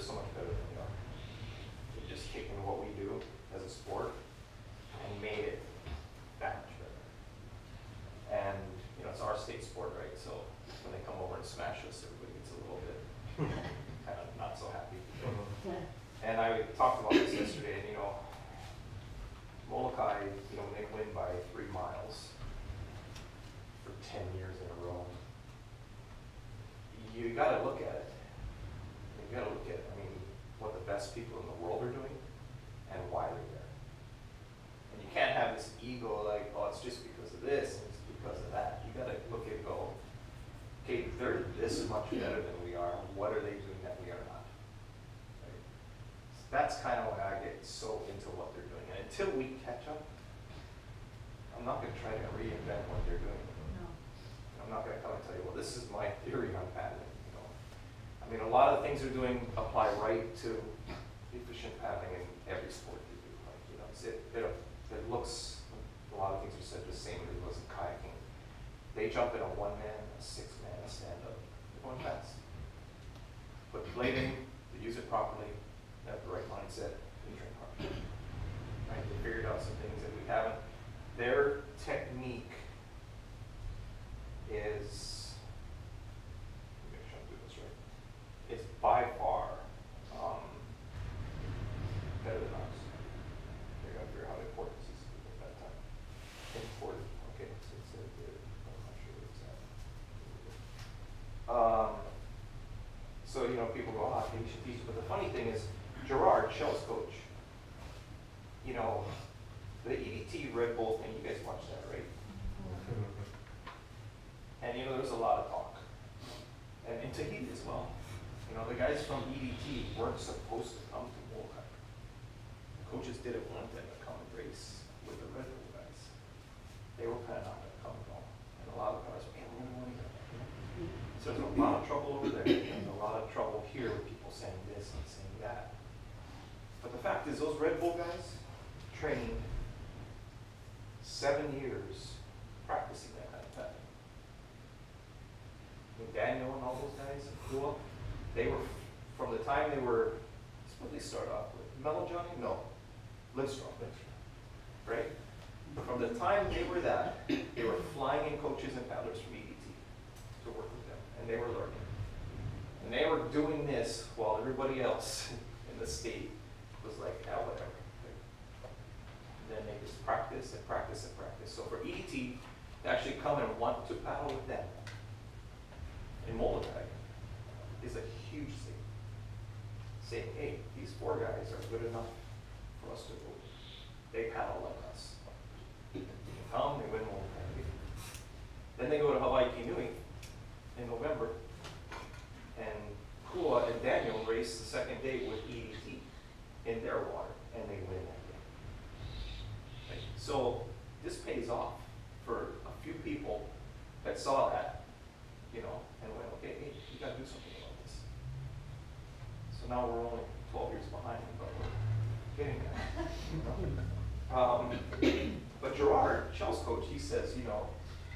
so much better than we are. We've just taken what we do as a sport and made it that much better. And you know, it's our state sport, right? So when they come over and smash us, everybody gets a little bit kind of not so happy. And I talked about this yesterday, and you know, Molokai, you know, when they win by 3 miles for 10 years in a row, you got to look at it. You got to look at, I mean, what the best people in the world are doing and why they're there. And you can't have this ego like, oh, it's just because of this and it's because of that. You got to look at it and go, okay, they're this much better than we are. What are they doing that we are not? Right? So that's kind of why I get so into what they're doing. And until we catch up, I'm not going to try to reinvent what they're doing. No. I'm not going to come and tell you, well, this is my theory on paddling. You know, I mean, a lot of the things they're doing apply right to efficient paddling in every sport you do. Like, you know, it looks, a lot of things are said the same as it was in kayaking. They jump in a 1-man, a 6-man, a stand-up. They're going fast. Put the blade in, they use it properly, they have the right mindset, and train hard. Right? They figured out some things that we haven't. Their technique is, let me make sure I'm doing this right, is by far better than ours. They're going to figure out how important this is at that time. Important, okay, so it's good. I'm not sure where it's at. So, you know, people go, ah, you should teach. But the funny thing is, Gerard, Shell's coach, you know, the EDT Red Bull thing, you guys watched that, right? And you know, there's a lot of talk. And in Tahiti as well. You know, the guys from EDT weren't supposed to come to Molokai. The coaches didn't want them to come and race with the Red Bull guys. They were kind of not going to come at all. And a lot of guys were, hey, we're going to want to go. So there's a lot of trouble over there. And a lot of trouble here with people saying this and saying that. But the fact is, those Red Bull guys trained 7 years practicing that kind of paddling. With Daniel and all those guys, Kua, they were, from the time they were, that's what they start off with. Mellow Johnny? No. Lindstrom, right? From the time they were that, they were flying in coaches and paddlers from EDT to work with them, and they were learning. And they were doing this while everybody else in the state was like, ah, whatever. And then they just practice and practice and practice. So for EDT to actually come and want to paddle with them in Molokai is a huge thing. Saying, hey, these 4 guys are good enough for us to go. They paddle like us. They come, they win Molokai. Then they go to Hawaii Canoe in November, and Kua and Daniel race the second day with EDT in their water, and they win that day. Right? So this pays off for a few people that saw that, you know, and went, okay, hey, you got to do something about this. So now we're only 12 years behind, but we're getting there. But Gerard, Shell's coach, he says, you know,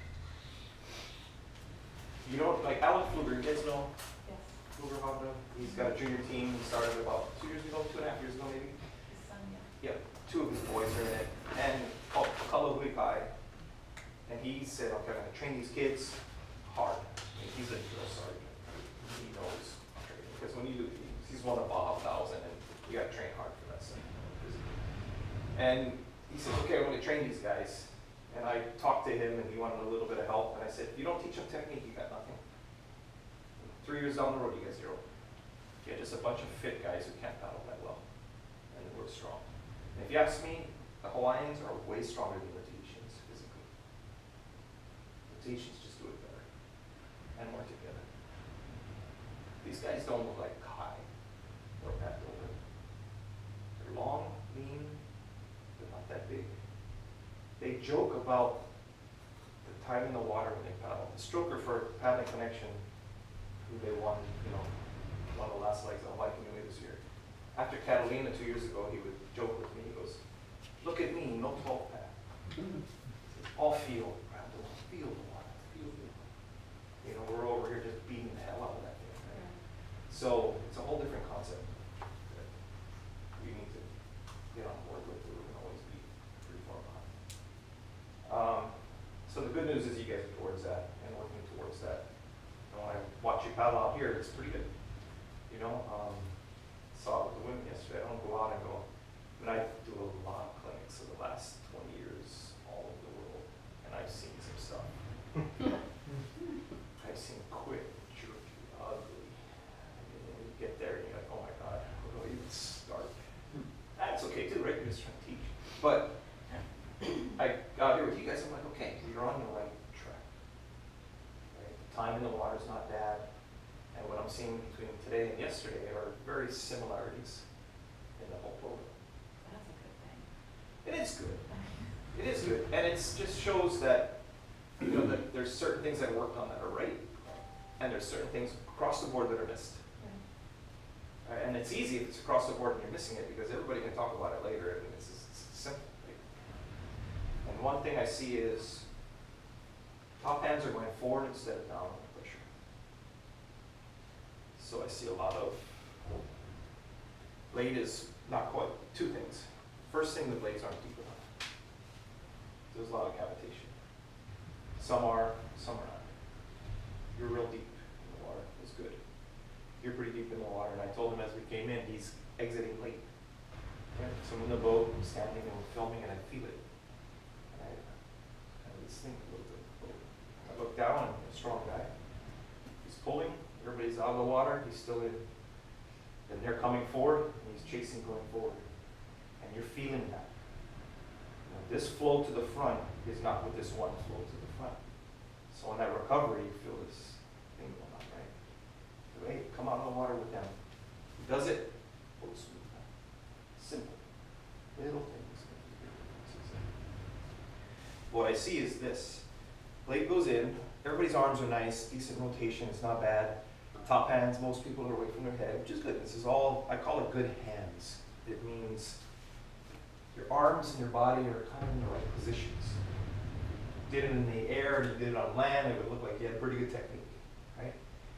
like Alan Fluger, you guys know? Yes. Fluger Honda, he's got a junior team. He started about 2 years ago, 2.5 years ago maybe. His son, yeah. Yep, 2 of his boys are in it. And called Kalahuikai. And he said, okay, I'm going to train these kids hard. I mean, he's a drill sergeant. He knows training. Because when you do, he's won a Baja 1000, and you got to train hard for that stuff. And he said, okay, I'm going to train these guys. And I talked to him, and he wanted a little bit of help. And I said, if you don't teach them technique, you got nothing. 3 years down the road, you got 0. You got just a bunch of fit guys who can't paddle that well, and we're strong. And if you ask me, the Hawaiians are way stronger than the Tahitians physically. The Tahitians just do it better, and more together. These guys don't look like Kai or Pat Builder. They're long, lean, they're not that big. They joke about the time in the water when they paddle. The stroker for Paddling Connection, who they won, you know, one of the last legs of Hawaii Canoe this year. After Catalina 2 years ago, he would joke with me. He goes, "Look at me, no 12 pad. All feel, grab the water, feel the water, feel the water." You know, we're over here just beating the hell out of that thing. Right? So it's a whole different concept. So the good news is you guys are towards that and working towards that. And when I watch you paddle out here, it's pretty good. You know, saw it with the women yesterday. I don't go out and go, but I do a lot of clinics in the last 20 years all over the world, and I've seen some stuff. I've seen quick, jerky, ugly. And then you get there and you're like, oh my God, where do I even start? That's okay too, right? You're just trying to teach. But I got here with you guys, I'm like, okay, you're on the right track. Right? The time in the water is not bad. And what I'm seeing between today and yesterday are very similarities in the whole program. That's a good thing. It is good. It is good. And it just shows that, you know, that there's certain things I worked on that are right, and there's certain things across the board that are missed. Right. And it's easy if it's across the board and you're missing it, because everybody can talk about it later, and it's simple. Right? And one thing I see is top hands are going forward instead of down under pressure. So I see a lot of blade is not quite, two things. First thing, the blades aren't deep enough. There's a lot of cavitation. Some are not. You're real deep in the water, it's good. You're pretty deep in the water, and I told him as we came in, he's exiting late. Yeah, so I'm in the boat, I'm standing and we're filming, and I feel it. And I kind of this thing a little bit. I look down, and a strong guy. He's pulling, everybody's out of the water, he's still in. And they're coming forward, and he's chasing going forward. And you're feeling that. Now, this flow to the front is not with this one flow to the front. So in that recovery, you feel this thing going on, right? So, hey, come out of the water with them. He does it, boat smooth. Simple. Little things. What I see is this. Blade goes in, everybody's arms are nice, decent rotation, it's not bad. Top hands, most people are away from their head, which is good. This is all, I call it good hands. It means your arms and your body are kind of in the right positions. You did it in the air and you did it on land, it would look like you had pretty good technique, right?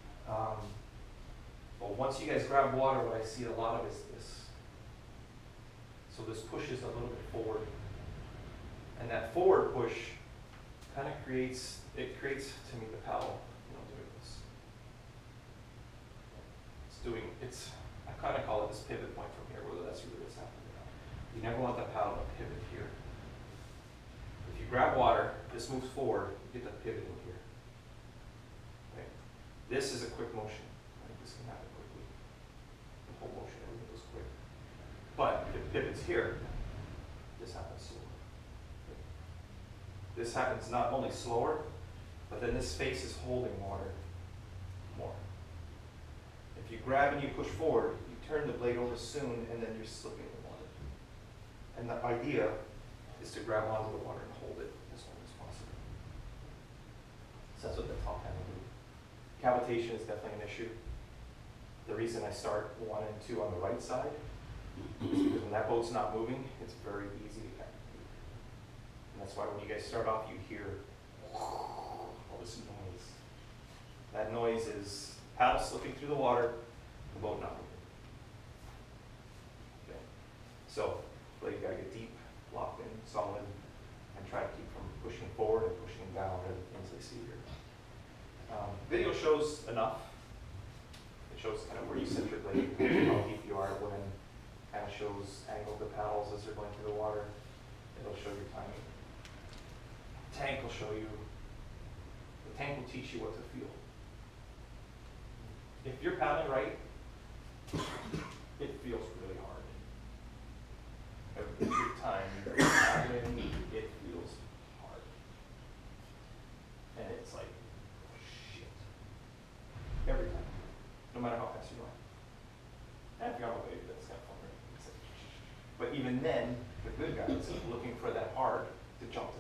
But once you guys grab water, what I see a lot of is this. So this pushes a little bit forward. And that forward push kind of creates to me the paddle, you know, doing this. I kind of call it this pivot point from here, whether that's really what's happening or not. You never want that paddle to pivot here. If you grab water, this moves forward, you get that pivot in here. Okay? This is a quick motion. Right? This can happen quickly. The whole motion, everything goes quick. But if it pivots here, this happens slower. Okay? This happens not only slower, but then this face is holding water more. If you grab and you push forward, you turn the blade over soon, and then you're slipping the water. And the idea is to grab onto the water and hold it as long as possible. So that's what the top hand will do. Cavitation is definitely an issue. The reason I start 1 and 2 on the right side is because when that boat's not moving, it's very easy to cavitate. And that's why when you guys start off, you hear all this noise. That noise is paddle slipping through the water, the boat not moving. Okay. So, blade gotta get deep, locked in, solid, and try to keep from pushing forward and pushing down as I see here. Video shows enough. It shows kind of where you set your blade, how deep you are when, kind of shows angle of the paddles as they're going through the water. It'll show your timing. Tank will show you, the tank will teach you what to feel. If you're paddling right, it feels really hard. Every time you're paddling, it feels hard. And it's like, shit. Every time. No matter how fast you're going. And if you're on a wave, that's kind of fun, right? But even then, the good guys are looking for that hard to jump to